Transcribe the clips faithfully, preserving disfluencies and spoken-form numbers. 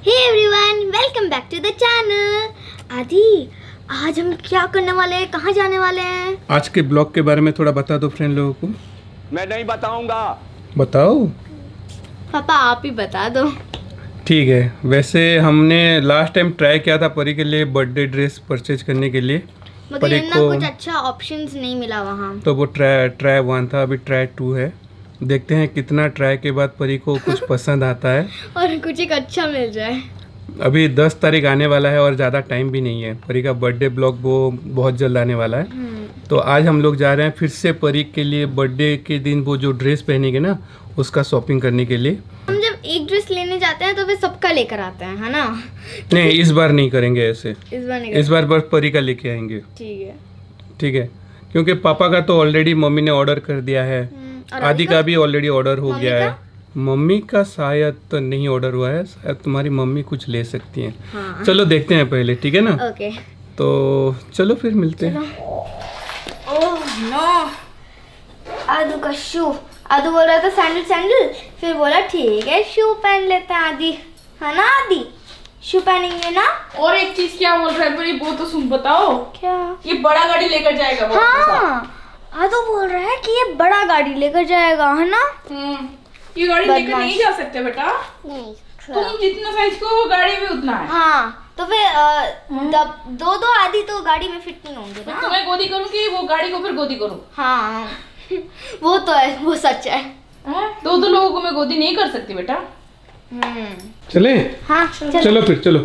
Hey everyone, welcome back to the channel. Adi, आज हम क्या करने वाले हैं, कहाँ जाने वाले हैं? आज के ब्लॉग के बारे में थोड़ा बता दो फ्रेंड लोगों को। मैं नहीं बताऊंगा। बताओ पापा, आप ही बता दो। ठीक है। वैसे हमने लास्ट टाइम ट्राई किया था परी के लिए बर्थडे ड्रेस परचेज करने के लिए, मगर इतना कुछ अच्छा ऑप्शंस नहीं मिला वहाँ, तो वो ट्राई ट्राई वन था, अभी ट्राई टू है। देखते हैं कितना ट्राई के बाद परी को कुछ पसंद आता है और कुछ एक अच्छा मिल जाए। अभी दस तारीख आने वाला है और ज़्यादा टाइम भी नहीं है। परी का बर्थडे ब्लॉग वो बहुत जल्द आने वाला है। तो आज हम लोग जा रहे हैं फिर से परी के लिए बर्थडे के दिन वो जो ड्रेस पहनेंगे ना, उसका शॉपिंग करने के लिए। हम जब एक ड्रेस लेने जाते हैं तो फिर सबका लेकर आते हैं, है ना? नहीं, इस बार नहीं करेंगे ऐसे। इस बार नहीं, इस बार बस परी का लेके आएंगे। ठीक है ठीक है, क्योंकि पापा का तो ऑलरेडी मम्मी ने ऑर्डर कर दिया है, आदि का भी ऑलरेडी ऑर्डर हो गया है। मम्मी का शायद तो नहीं ऑर्डर हुआ है, शायद तुम्हारी मम्मी कुछ ले सकती हैं। हाँ। चलो देखते हैं पहले, ठीक है ना? ओके। तो चलो फिर मिलते हैं। ओह नो, आदू का शू। आदू बोल रहा था सैंडल सैंडल, फिर बोला ठीक है शू पहन लेते हैं आदि, है ना? आदि शू पहनेंगे ना। और एक चीज क्या बोल रहा है बड़ी, वो तो सुन बताओ। क्या? ये बड़ा गाड़ी लेकर जाएगा वो। हाँ, आदू बोल रहा है कि ये बड़ा गाड़ी लेकर जाएगा, है ना? हम्म, ये गाड़ी लेकर नहीं जा सकते बेटा। नहीं, तुम जितना साइज को वो गाड़ी भी उतना है। हाँ, तो फिर अ, दब- दो दो आदि तो गाड़ी में फिट नहीं होंगे ना। तुम्हें गोदी करूँ कि वो गाड़ी को फिर गोदी करूँ? हाँ वो तो है, वो सच है। दो दो लोगों को मैं गोदी नहीं कर सकती बेटा। हम्म, चले? हाँ चलो, चलो फिर चलो।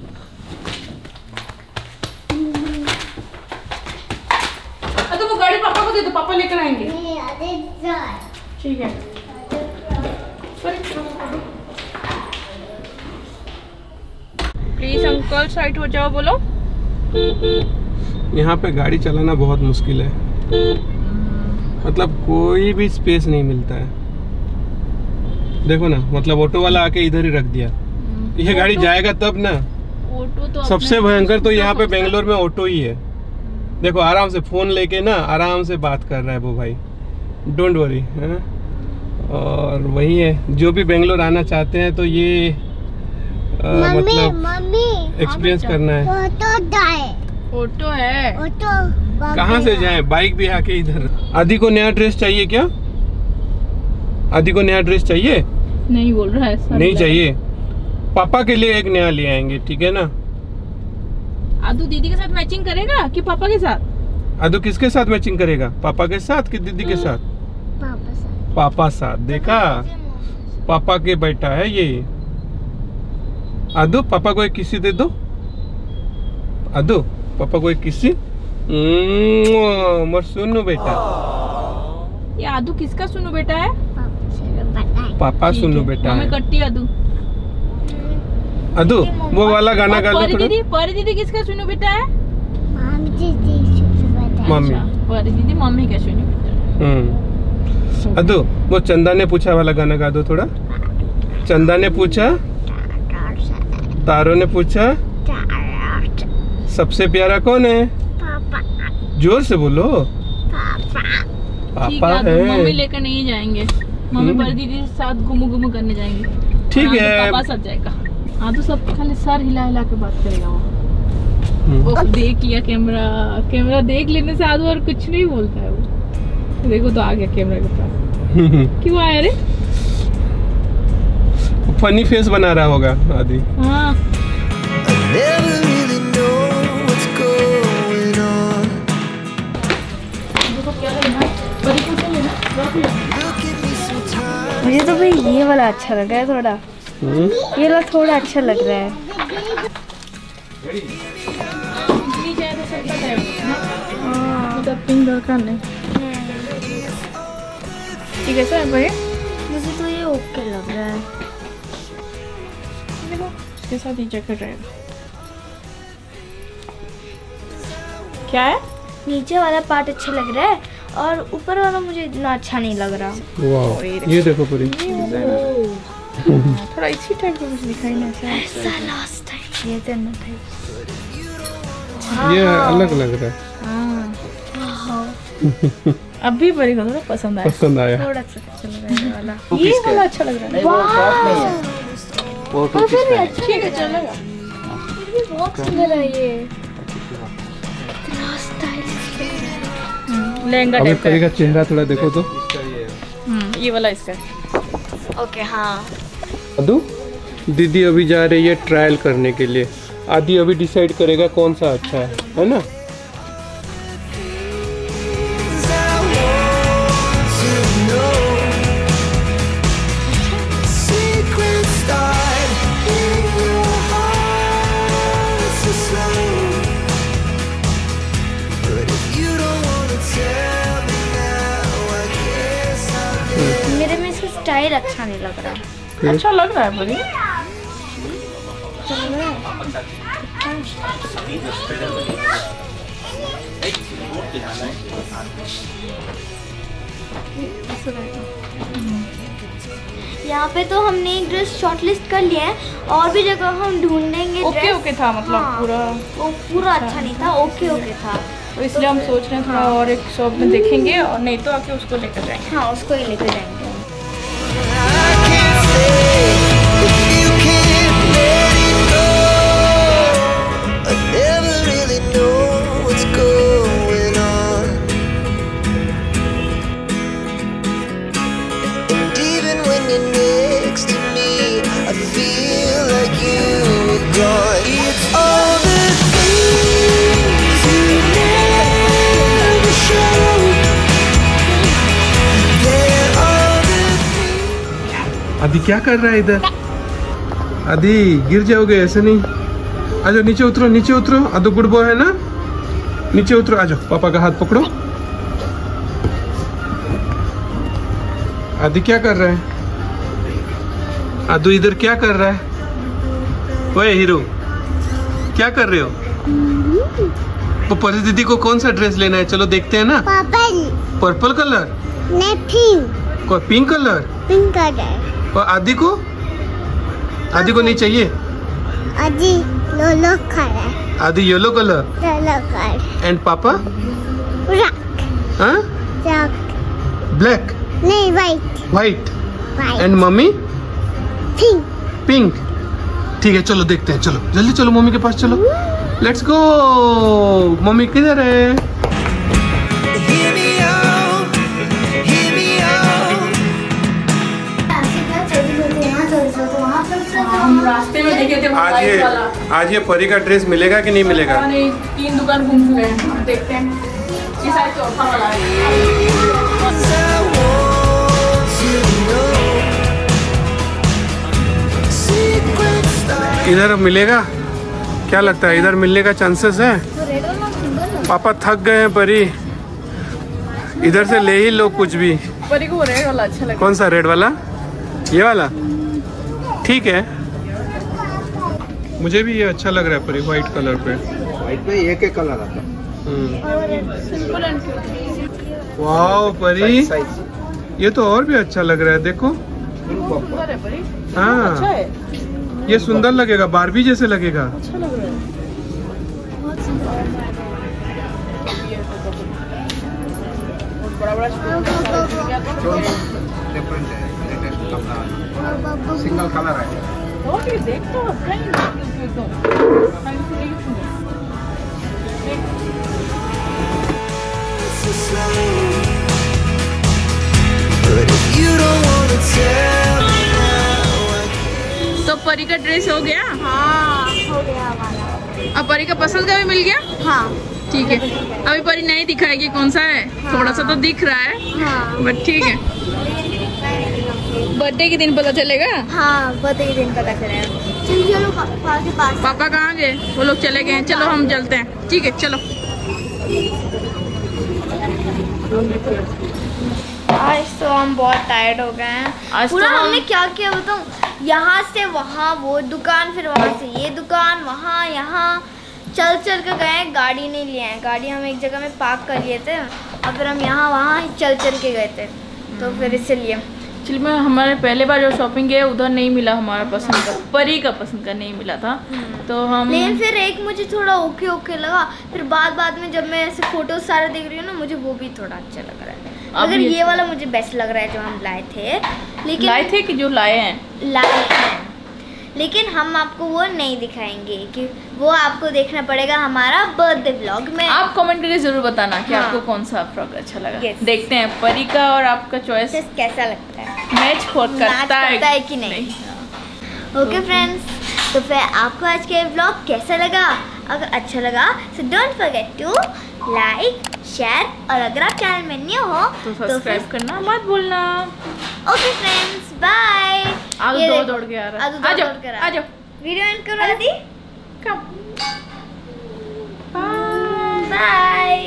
तो वो गाड़ी पापा को दे दो, पापा लेकर आएंगे। ठीक है। प्लीज अंकल साइड हो जाओ, बोलो। यहाँ पे गाड़ी चलाना बहुत मुश्किल है, मतलब कोई भी स्पेस नहीं मिलता है। देखो ना, मतलब ऑटो वाला आके इधर ही रख दिया। ये गाड़ी जाएगा तब ना। ऑटो तो सबसे भयंकर तो यहाँ पे बेंगलोर में ऑटो ही है। देखो आराम से फोन लेके ना आराम से बात कर रहा है वो भाई, डोंट वरी। और वही है, जो भी बेंगलोर आना चाहते हैं तो ये आ, मतलब एक्सपीरियंस करना है। ऑटो है। कहाँ से जाएं? बाइक भी आके इधर। आदि को नया ड्रेस चाहिए क्या? आदि को नया ड्रेस चाहिए? नहीं बोल रहा है। नहीं चाहिए, पापा के लिए एक नया ले आएंगे, ठीक है ना? आदू दीदी के साथ मैचिंग करेगा कि पापा के साथ? आदू किसके साथ मैचिंग करेगा? पापा के साथ कि दीदी के साथ? पापा साथ। पापा साथ। देखा, पापा के बेटा है ये। आदू पापा को एक किसी दे दो। आदू पापा को एक किसी। मोर सुनो बेटा। ये आदू किसका सुनो बेटा है? पापा सुनो बेटा है। कट्टी आदू। आदू वो वाला गाना गा लो परी थोड़ा। दीदी, परी दीदी किसका सुनो बेटा है? मम्मी। अच्छा, परी दीदी मम्मी का सुनो बेटा। हम्म। आदू वो चंदा ने पूछा वाला गाना गा दो थोड़ा। चंदा ने पूछा, तारों ने पूछा, सबसे प्यारा कौन है? पापा। जोर से बोलो। पापा। ठीक पापा है, है। मम्मी लेकर नहीं जाएंगे, मम्मी परी दीदी के साथ घुमू घुमू करने जाएंगे। ठीक हाँ, है। तो पापा साथ जाएगा। हाँ तो सब खाली सर हिला हिला के बात करेगा वो। ओह, देख लिया कैमरा। कैमरा देख लेने से आदू और कुछ नहीं बोलता है वो। देखो तो आ गया कैमरा के पास। क्यों आया रे? फनी फेस बना रहा होगा आदि। हाँ। मुझे तो भाई ये वाला अच्छा लग रहा है थोड़ा। ये वाला थोड़ा अच्छा लग रहा है। पिंक दरकार नहीं। ठीक है सर भाई, मुझे तो ये ओके लग रहा है। देखो इसके साथ ही जैकेट रहेगा। क्या है? नीचे वाला पार्ट अच्छा लग रहा है और ऊपर वाला मुझे इतना अच्छा नहीं लग रहा। वाह, ये देखो पूरी। थोड़ा इसी टाइप का कुछ दिखाई ना। ऐसा लास्ट टाइम ये तो नहीं ये अलग लग रहा है। अभी परी को थोड़ा पसंद आया। पसंद आया। थोड़ा सा अच्छा लग रहा है वाला। ये वाला अच्छा लग रहा है। और तो फिर भी अच्छा ठीक है चलेगा। ये बहुत सुंदर है ये, इतना स्टाइलिश लग रहा है। लहंगा अभी टाइप का परी है। का चेहरा थोड़ा देखो तो। हम्म, ये वाला इसका है। ओके हाँ। अदू दीदी अभी जा रही है ट्रायल करने के लिए। आदि अभी डिसाइड करेगा कौन सा अच्छा है, है ना? मेरे में इसका स्टाइल अच्छा नहीं लग रहा। अच्छा लग रहा है परी। यहाँ पे तो हमने एक ड्रेस शॉर्टलिस्ट कर लिया है, और भी जगह हम ढूंढेंगे। Okay dress। ओके था मतलब हाँ, पूरा। वो पूरा अच्छा नहीं था, ओके ओके था। तो इसलिए हम सोच रहे हैं थोड़ा और एक शॉप में देखेंगे, और नहीं तो आके उसको लेकर जाएंगे। हाँ उसको ही लेके जाएंगे। आदि क्या कर रहा है इधर? आदि गिर जाओगे, ऐसे नहीं। आ जाओ नीचे उतरो, नीचे उतरो। आदू गुड बॉय है ना, नीचे उतरो। आ जाओ, पापा का हाथ पकड़ो। आदि क्या कर रहा है? आदू इधर क्या कर रहा है? ओए हीरो, क्या कर रहे हो? तो परी दीदी को कौन सा ड्रेस लेना है? चलो देखते हैं ना। पर्पल। Purple colour? नहीं पिंक। कोई पिंक कलर? Pink colour. और आदि को? आदि को नहीं चाहिए? Adi yellow colour. Adi yellow colour. Yellow colour. And पापा? ब्लैक। हाँ? ब्लैक। ब्लैक? नहीं वाइट। व्हाइट? वाइट। एंड मम्मी? पिंक। पिंक। ठीक है चलो देखते हैं, चलो जल्दी चलो मम्मी के पास चलो। Let's go. मम्मी किधर है? हम रास्ते में देखे थे आज ये आज ये परी का ड्रेस मिलेगा कि नहीं मिलेगा? नहीं, तीन दुकान घूम चुके हैं, हम देखते हैं। ये साइड चौथा वाला है। इधर मिलेगा? क्या लगता है इधर मिलने का चांसेस है? पापा थक गए हैं परी, इधर से ले ही लो कुछ भी। परी को रेड वाला अच्छा लगा। कौन सा रेड वाला? ये वाला ठीक है, मुझे भी ये अच्छा लग रहा है परी, व्हाइट कलर पे। व्हाइट में एक एक कलर आता है। Simple and cute. Wow Pari, size ये तो और भी अच्छा लग रहा है, देखो। सुंदर है परी। हाँ अच्छा है, ये सुंदर लगेगा, बारबी जैसे लगेगा। अच्छा लग रहा है। बहुत सुंदर है। बड़ा बड़ा डिफरेंट है, लेटेस्ट कपड़ा, सिंगल कलर है। ओके देख तो कहीं एकदम तो परी का ड्रेस हो गया? हाँ हो गया हमारा। अब परी का पसंद का भी मिल गया? हाँ ठीक है, अभी परी नहीं दिखाएगी कौन सा है। हाँ। थोड़ा सा तो दिख रहा है, हाँ बट ठीक है, बर्थडे के दिन पता चलेगा। हाँ बर्थडे के दिन पता चलेगा। चलिए चलो पापा के पास। पापा कहाँ गए? वो लोग चले गए हैं, चलो हम चलते हैं। ठीक है चलो। आज तो हम बहुत टायर्ड हो गए हैं। आज पूरा तो हम- हमने क्या किया बताऊँ, यहाँ से वहाँ वो दुकान, फिर वहाँ से ये दुकान, वहाँ यहाँ चल चल कर गए। गाड़ी नहीं लिए हैं, गाड़ी हम एक जगह में पार्क कर लिए थे, और फिर हम यहाँ वहाँ चल चल के गए थे, तो फिर इसलिए। एक्चुअली में हमारे पहले बार जो शॉपिंग किया उधर नहीं मिला हमारा पसंद का, परी का पसंद का नहीं मिला था, तो हम लेकिन फिर एक मुझे थोड़ा ओके ओके लगा, फिर बाद बाद में जब मैं ऐसे फोटोज सारे देख रही हूँ ना, मुझे वो भी थोड़ा अच्छा लग रहा है। अब अगर ये ये वाला मुझे बेस्ट लग रहा है जो हम लाए थे, लेकिन लाए थे कि जो लाए हैं। लाए हैं, लेकिन हम आपको वो नहीं दिखाएंगे कि वो आपको देखना पड़ेगा हमारा बर्थडे व्लॉग में। आप कमेंट करके जरूर बताना कि हाँ। आपको कौन सा फ्रॉक अच्छा लगा। Yes. देखते हैं परी का और आपका चॉइस कैसा लगता है, मैच करता है, है कि नहीं। ओके फ्रेंड्स, तो फिर आपको आज के व्लॉग कैसा लगा? अगर अच्छा लगा तो don't forget to like share, और अगर आप चैनल में न्यू हो तो सब्सक्राइब करना मत भूलना। Okay friends, bye. आदू ये दौड़ देखो, दौड़ के आ रहा है। आदू दौड़ आ जाओ, दौड़ कर आ जाओ। वीडियो एंड करो आदि। Come by.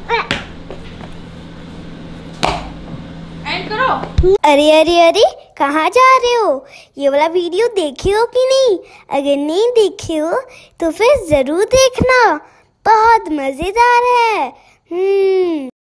एंड करो। अरे अरे अरे, कहाँ जा रहे हो? ये वाला वीडियो देखे हो कि नहीं? अगर नहीं देखे हो तो फिर जरूर देखना, बहुत मजेदार है। हम्म